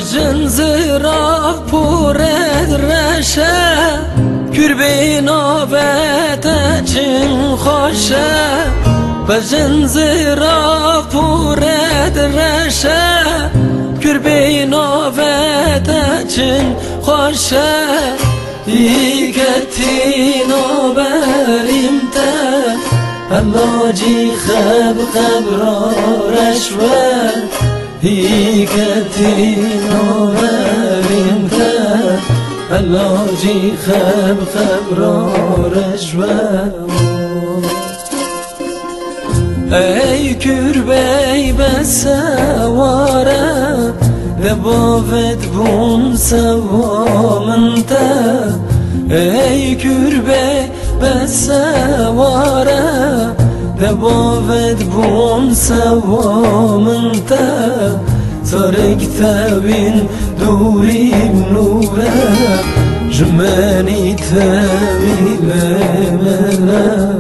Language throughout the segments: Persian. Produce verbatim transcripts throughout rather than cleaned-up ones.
بجن زراف پورد رشه کربین آبت چین خوشه بجن زراف پورد رشه کربین آبت چین خوشه یکتین آبریم ته اللاجی خب خبرارش و یکتین آبریم ته اللاجی خب خبرارش و ای کربی بسواره لبافت بون سوامنته ای کربی بسواره لبافت بون سوامنته سارك تابين دوريم نوره جماني تابين لمنا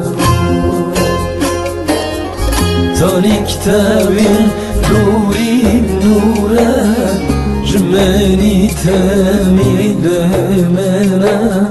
تاني كتابين دوريم نوره جماني تابين لمنا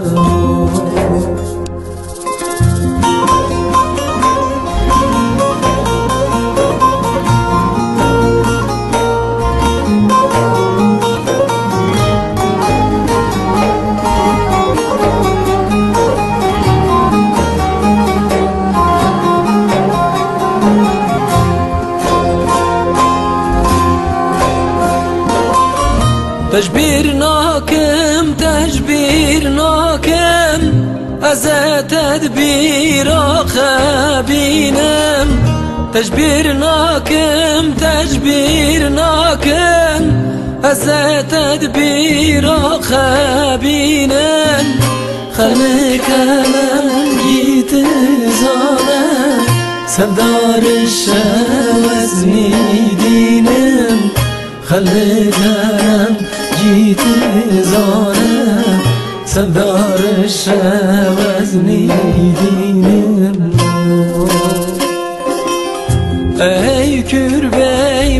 تجبير ناكم تجبير ناكم أزا تدبير خبينم تجبير ناكم تجبير ناكم أزا تدبير خبينم خلك من جيت زانا سردار الشواز ميدينم خلك من جيت زانا سردار الشواز ميدينم ای کربی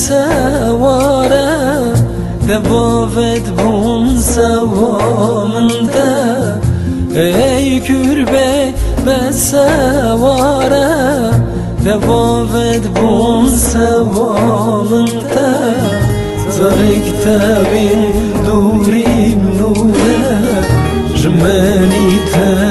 بسواره دبافت بون سوامنده ای کربی بسواره دبافت بون سوامنده زارك تابين دوريم نوره جماني تابين